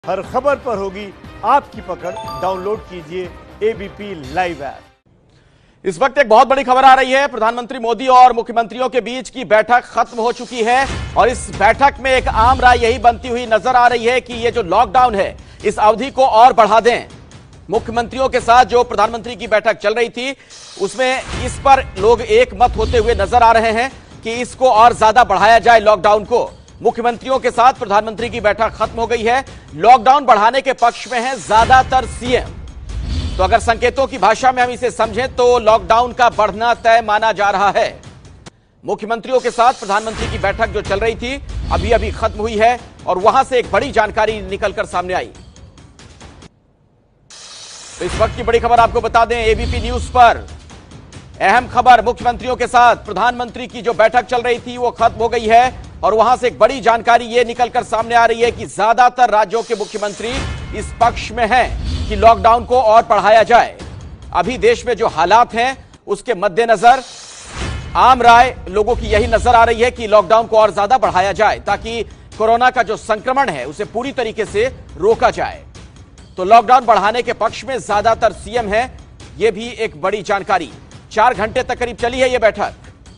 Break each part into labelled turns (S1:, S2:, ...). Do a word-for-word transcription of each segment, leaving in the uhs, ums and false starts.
S1: हर खबर पर होगी आपकी पकड़। डाउनलोड कीजिए एबीपी लाइव ऐप।
S2: इस वक्त एक बहुत बड़ी खबर आ रही है। प्रधानमंत्री मोदी और मुख्यमंत्रियों के बीच की बैठक खत्म हो चुकी है और इस बैठक में एक आम राय यही बनती हुई नजर आ रही है कि ये जो लॉकडाउन है इस अवधि को और बढ़ा दें। मुख्यमंत्रियों के साथ जो प्रधानमंत्री की बैठक चल रही थी उसमें इस पर लोग एक मत होते हुए नजर आ रहे हैं कि इसको और ज्यादा बढ़ाया जाए लॉकडाउन को। मुख्यमंत्रियों के साथ प्रधानमंत्री की बैठक खत्म हो गई है। लॉकडाउन बढ़ाने के पक्ष में है ज्यादातर सीएम। तो अगर संकेतों की भाषा में हम इसे समझें तो लॉकडाउन का बढ़ना तय माना जा रहा है। मुख्यमंत्रियों के साथ प्रधानमंत्री की बैठक जो चल रही थी अभी अभी खत्म हुई है और वहां से एक बड़ी जानकारी निकलकर सामने आई। तो इस वक्त की बड़ी खबर आपको बता दें, एबीपी न्यूज पर अहम खबर, मुख्यमंत्रियों के साथ प्रधानमंत्री की जो बैठक चल रही थी वो खत्म हो गई है और वहां से एक बड़ी जानकारी ये निकलकर सामने आ रही है कि ज्यादातर राज्यों के मुख्यमंत्री इस पक्ष में हैं कि लॉकडाउन को और बढ़ाया जाए। अभी देश में जो हालात हैं उसके मद्देनजर आम राय लोगों की यही नजर आ रही है कि लॉकडाउन को और ज्यादा बढ़ाया जाए ताकि कोरोना का जो संक्रमण है उसे पूरी तरीके से रोका जाए। तो लॉकडाउन बढ़ाने के पक्ष में ज्यादातर सीएम है, यह भी एक बड़ी जानकारी। चार घंटे तक करीब चली है यह बैठक।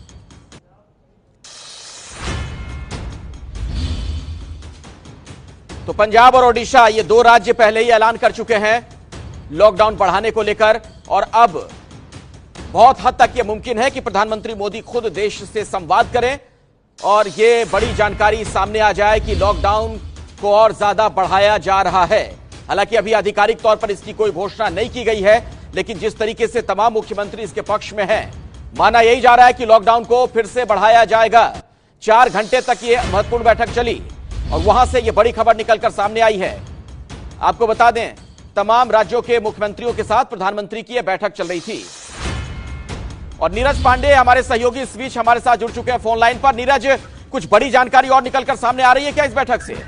S2: तो पंजाब और ओडिशा ये दो राज्य पहले ही ऐलान कर चुके हैं लॉकडाउन बढ़ाने को लेकर और अब बहुत हद तक यह मुमकिन है कि प्रधानमंत्री मोदी खुद देश से संवाद करें और यह बड़ी जानकारी सामने आ जाए कि लॉकडाउन को और ज्यादा बढ़ाया जा रहा है। हालांकि अभी आधिकारिक तौर पर इसकी कोई घोषणा नहीं की गई है, लेकिन जिस तरीके से तमाम मुख्यमंत्री इसके पक्ष में हैं, माना यही जा रहा है कि लॉकडाउन को फिर से बढ़ाया जाएगा। चार घंटे तक यह महत्वपूर्ण बैठक चली और वहां से यह बड़ी खबर निकलकर सामने आई है। आपको बता दें, तमाम राज्यों के मुख्यमंत्रियों के साथ प्रधानमंत्री की यह बैठक चल रही थी और नीरज पांडे हमारे सहयोगी इस बीच हमारे साथ जुड़ चुके हैं फोन लाइन पर। नीरज, कुछ बड़ी जानकारी और निकलकर सामने आ रही है क्या इस बैठक से?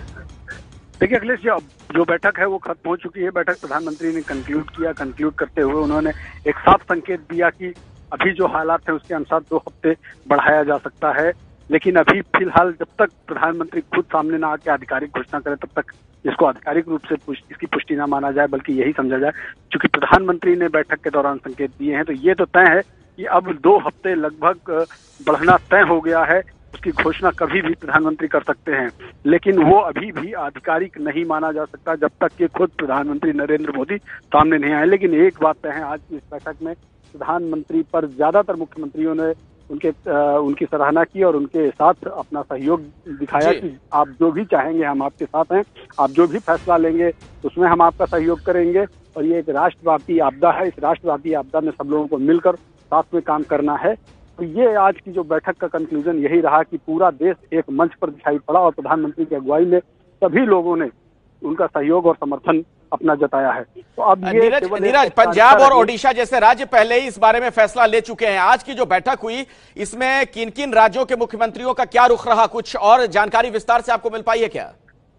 S3: देखिए अखिलेश जी, जो बैठक है वो खत्म हो चुकी है। बैठक प्रधानमंत्री ने कंक्लूड किया। कंक्लूड करते हुए उन्होंने एक साफ संकेत दिया कि अभी जो हालात है उसके अनुसार दो हफ्ते बढ़ाया जा सकता है, लेकिन अभी फिलहाल जब तक प्रधानमंत्री खुद सामने ना आके आधिकारिक घोषणा करे तब तक इसको आधिकारिक रूप से पुष्ट, इसकी पुष्टि ना माना जाए, बल्कि यही समझा जाए क्योंकि प्रधानमंत्री ने बैठक के दौरान संकेत दिए हैं तो ये तो तय है कि अब दो हफ्ते लगभग बढ़ना तय हो गया है। उसकी घोषणा कभी भी प्रधानमंत्री कर सकते हैं, लेकिन वो अभी भी आधिकारिक नहीं माना जा सकता जब तक कि खुद प्रधानमंत्री नरेंद्र मोदी सामने नहीं आए। लेकिन एक बात तय है, आज की इस बैठक में प्रधानमंत्री पर ज्यादातर मुख्यमंत्रियों ने उनके आ, उनकी सराहना की और उनके साथ अपना सहयोग दिखाया कि आप जो भी चाहेंगे हम आपके साथ हैं, आप जो भी फैसला लेंगे उसमें हम आपका सहयोग करेंगे और ये एक राष्ट्रव्यापी आपदा है, इस राष्ट्रव्यापी आपदा में सब लोगों को मिलकर साथ में काम करना है। तो ये आज की जो बैठक का कंक्लूजन यही रहा कि पूरा देश एक मंच पर दिखाई पड़ा और प्रधानमंत्री की अगुवाई में सभी लोगों ने उनका सहयोग और समर्थन अपना जताया है। तो अब ये
S2: नीरज, नीरज पंजाब और ओडिशा जैसे राज्य पहले ही इस बारे में फैसला ले चुके हैं। आज की जो बैठक हुई इसमें किन किन राज्यों के मुख्यमंत्रियों का क्या रुख रहा, कुछ और जानकारी विस्तार से आपको मिल पाई है क्या?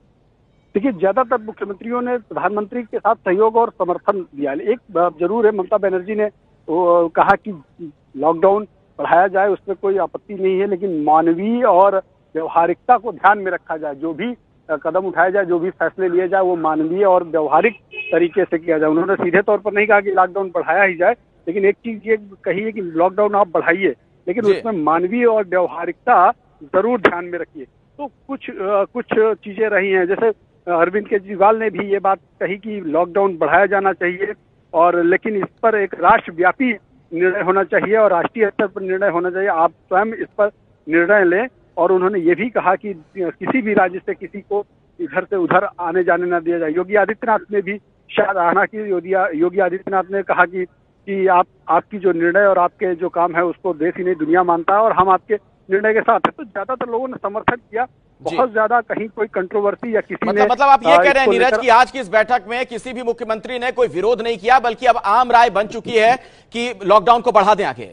S3: देखिए, ज्यादातर मुख्यमंत्रियों ने प्रधानमंत्री के साथ सहयोग और समर्थन दिया। एक जरूर है, ममता बनर्जी ने कहा कि लॉकडाउन बढ़ाया जाए, उसमें कोई आपत्ति नहीं है, लेकिन मानवीय और व्यवहारिकता को ध्यान में रखा जाए। जो भी कदम उठाया जाए, जो भी फैसले लिए जाए वो मानवीय और व्यवहारिक तरीके से किया जाए। उन्होंने सीधे तौर पर नहीं कहा कि लॉकडाउन बढ़ाया ही जाए, लेकिन एक चीज ये कही है कि लॉकडाउन आप बढ़ाइए, लेकिन उसमें मानवीय और व्यवहारिकता जरूर ध्यान में रखिए। तो कुछ आ, कुछ चीजें रही हैं, जैसे अरविंद केजरीवाल ने भी ये बात कही कि लॉकडाउन बढ़ाया जाना चाहिए और लेकिन इस पर एक राष्ट्रव्यापी निर्णय होना चाहिए और राष्ट्रीय स्तर पर निर्णय होना चाहिए। आप स्वयं इस पर निर्णय लें। और उन्होंने ये भी कहा कि किसी भी राज्य से किसी को इधर से उधर आने जाने ना दिया जाए। योगी आदित्यनाथ ने भी सराहना की। योगी आदित्यनाथ ने कहा कि कि आप आपकी जो निर्णय और आपके जो काम है उसको देश ही नहीं दुनिया मानता है और हम आपके निर्णय के साथ है। तो ज्यादातर लोगों ने समर्थन किया, बहुत ज्यादा कहीं कोई कंट्रोवर्सी या किसी
S2: मतलब,
S3: ने
S2: मतलब आप ये कह रहे हैं नीरज कि आज की इस बैठक में किसी भी मुख्यमंत्री ने कोई विरोध नहीं किया, बल्कि अब आम राय बन चुकी है कि लॉकडाउन को बढ़ा दें आगे?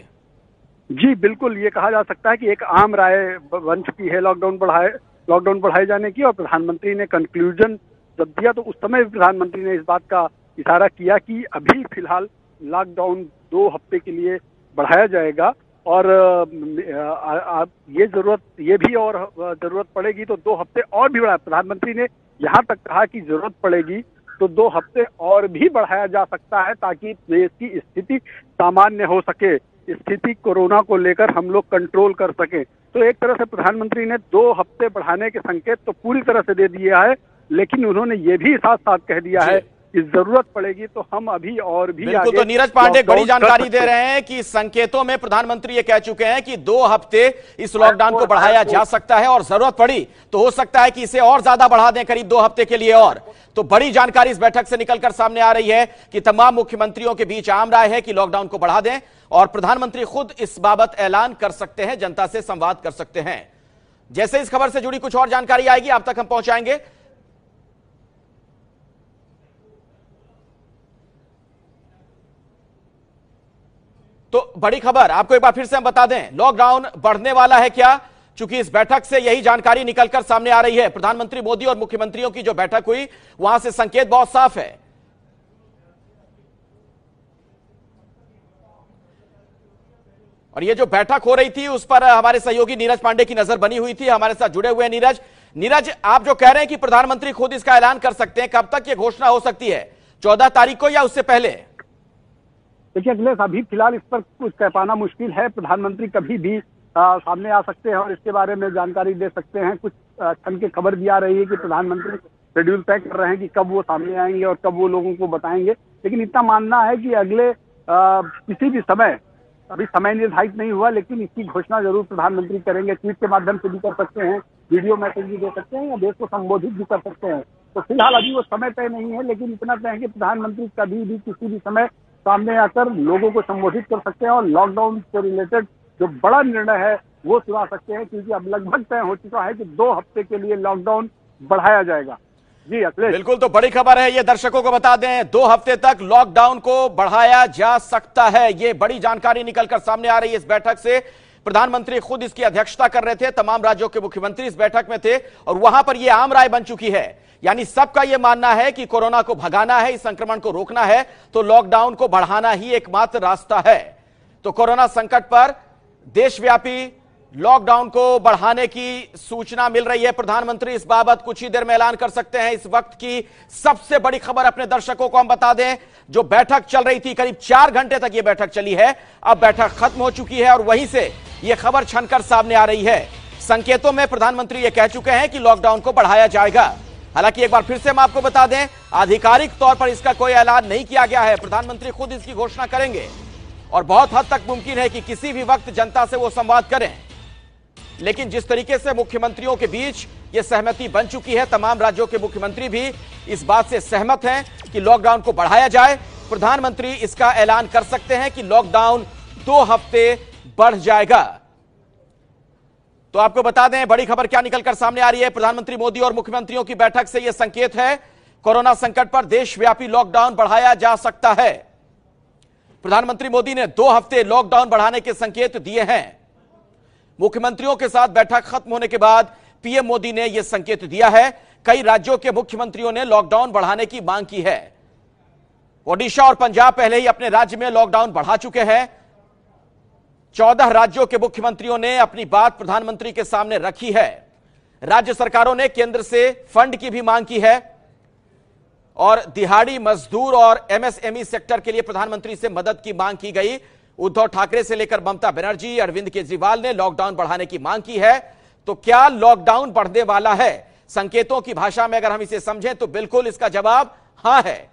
S3: जी बिल्कुल, ये कहा जा सकता है कि एक आम राय बन चुकी है लॉकडाउन बढ़ाए लॉकडाउन बढ़ाए जाने की। और प्रधानमंत्री ने कंक्लूजन जब दिया तो उस समय प्रधानमंत्री ने इस बात का इशारा किया कि अभी फिलहाल लॉकडाउन दो हफ्ते के लिए बढ़ाया जाएगा और आ, आ, ये जरूरत ये भी और जरूरत पड़ेगी तो दो हफ्ते और भी बढ़ा। प्रधानमंत्री ने यहाँ तक कहा कि जरूरत पड़ेगी तो दो हफ्ते और भी बढ़ाया जा सकता है ताकि देश की स्थिति सामान्य हो सके, स्थिति कोरोना को लेकर हम लोग कंट्रोल कर सके। तो एक तरह से प्रधानमंत्री ने दो हफ्ते बढ़ाने के संकेत तो पूरी तरह से दे दिया है, लेकिन उन्होंने ये भी साथ साथ कह दिया है कि जरूरत पड़ेगी तो हम अभी और भी
S2: बिल्कुल।
S3: आगे
S2: तो नीरज पांडे बड़ी जानकारी दे रहे हैं कि संकेतों में प्रधानमंत्री ये कह चुके हैं कि दो हफ्ते इस लॉकडाउन को बढ़ाया जा सकता है और जरूरत पड़ी तो हो सकता है कि इसे और ज्यादा बढ़ा दें, करीब दो हफ्ते के लिए और। तो बड़ी जानकारी इस बैठक से निकलकर सामने आ रही है कि तमाम मुख्यमंत्रियों के बीच आम राय है कि लॉकडाउन को बढ़ा दें और प्रधानमंत्री खुद इस बाबत ऐलान कर सकते हैं, जनता से संवाद कर सकते हैं। जैसे इस खबर से जुड़ी कुछ और जानकारी आएगी आप तक हम पहुंचाएंगे। तो बड़ी खबर आपको एक बार फिर से हम बता दें, लॉकडाउन बढ़ने वाला है क्या? चूंकि इस बैठक से यही जानकारी निकलकर सामने आ रही है। प्रधानमंत्री मोदी और मुख्यमंत्रियों की जो बैठक हुई वहां से संकेत बहुत साफ है। और ये जो बैठक हो रही थी उस पर हमारे सहयोगी नीरज पांडे की नजर बनी हुई थी, हमारे साथ जुड़े हुए हैं नीरज। नीरज, आप जो कह रहे हैं कि प्रधानमंत्री खुद इसका ऐलान कर सकते हैं, कब तक ये घोषणा हो सकती है? चौदह तारीख को या उससे पहले?
S3: देखिए अखिलेश, अभी फिलहाल इस पर कुछ कह पाना मुश्किल है। प्रधानमंत्री कभी भी आ, सामने आ सकते हैं और इसके बारे में जानकारी दे सकते हैं। कुछ क्षण की खबर भी आ रही है कि प्रधानमंत्री शेड्यूल तय कर रहे हैं कि कब वो सामने आएंगे और कब वो लोगों को बताएंगे, लेकिन इतना मानना है कि अगले आ, किसी भी समय, अभी समय निर्धारित नहीं हुआ, लेकिन इसकी घोषणा जरूर प्रधानमंत्री करेंगे। ट्वीट के माध्यम से भी कर सकते हैं, वीडियो मैसेज भी दे सकते हैं या देश को संबोधित भी कर सकते हैं। तो फिलहाल अभी वो समय तय नहीं है, लेकिन इतना तय है कि प्रधानमंत्री कभी भी किसी भी समय सामने आकर लोगों को संबोधित कर सकते हैं और लॉकडाउन से रिलेटेड जो बड़ा निर्णय है वो सुना सकते हैं, क्योंकि अब लगभग तय हो चुका है कि दो हफ्ते के लिए लॉकडाउन बढ़ाया जाएगा। जी अखिलेश।
S2: बिल्कुल, तो बड़ी खबर है, ये दर्शकों को बता दें, दो हफ्ते तक लॉकडाउन को बढ़ाया जा सकता है। ये बड़ी जानकारी निकलकर सामने आ रही है इस बैठक से। प्रधानमंत्री खुद इसकी अध्यक्षता कर रहे थे, तमाम राज्यों के मुख्यमंत्री इस बैठक में थे और वहां पर यह आम राय बन चुकी है। यानी सबका यह मानना है कि कोरोना को भगाना है, इस संक्रमण को रोकना है तो लॉकडाउन को बढ़ाना ही एकमात्र रास्ता है। तो कोरोना संकट पर देशव्यापी लॉकडाउन को बढ़ाने की सूचना मिल रही है। प्रधानमंत्री इस बाबत कुछ ही देर में ऐलान कर सकते हैं। इस वक्त की सबसे बड़ी खबर अपने दर्शकों को हम बता दें, जो बैठक चल रही थी, करीब चार घंटे तक यह बैठक चली है, अब बैठक खत्म हो चुकी है और वहीं से यह खबर छनकर सामने आ रही है। संकेतों में प्रधानमंत्री यह कह चुके हैं कि लॉकडाउन को बढ़ाया जाएगा। हालांकि एक बार फिर से हम आपको बता दें, आधिकारिक तौर पर इसका कोई ऐलान नहीं किया गया है। प्रधानमंत्री खुद इसकी घोषणा करेंगे और बहुत हद तक मुमकिन है कि किसी भी वक्त जनता से वो संवाद करें। लेकिन जिस तरीके से मुख्यमंत्रियों के बीच यह सहमति बन चुकी है, तमाम राज्यों के मुख्यमंत्री भी इस बात से सहमत हैं कि लॉकडाउन को बढ़ाया जाए। प्रधानमंत्री इसका ऐलान कर सकते हैं कि लॉकडाउन दो हफ्ते बढ़ जाएगा। तो आपको बता दें बड़ी खबर क्या निकलकर सामने आ रही है। प्रधानमंत्री मोदी और मुख्यमंत्रियों की बैठक से यह संकेत है, कोरोना संकट पर देशव्यापी लॉकडाउन बढ़ाया जा सकता है। प्रधानमंत्री मोदी ने दो हफ्ते लॉकडाउन बढ़ाने के संकेत दिए हैं। मुख्यमंत्रियों के साथ बैठक खत्म होने के बाद पीएम मोदी ने यह संकेत दिया है। कई राज्यों के मुख्यमंत्रियों ने लॉकडाउन बढ़ाने की मांग की है। ओडिशा और पंजाब पहले ही अपने राज्य में लॉकडाउन बढ़ा चुके हैं। चौदह राज्यों के मुख्यमंत्रियों ने अपनी बात प्रधानमंत्री के सामने रखी है। राज्य सरकारों ने केंद्र से फंड की भी मांग की है और दिहाड़ी मजदूर और एमएसएमई सेक्टर के लिए प्रधानमंत्री से मदद की मांग की गई। उद्धव ठाकरे से लेकर ममता बनर्जी, अरविंद केजरीवाल ने लॉकडाउन बढ़ाने की मांग की है। तो क्या लॉकडाउन बढ़ने वाला है? संकेतों की भाषा में अगर हम इसे समझें तो बिल्कुल इसका जवाब हां है।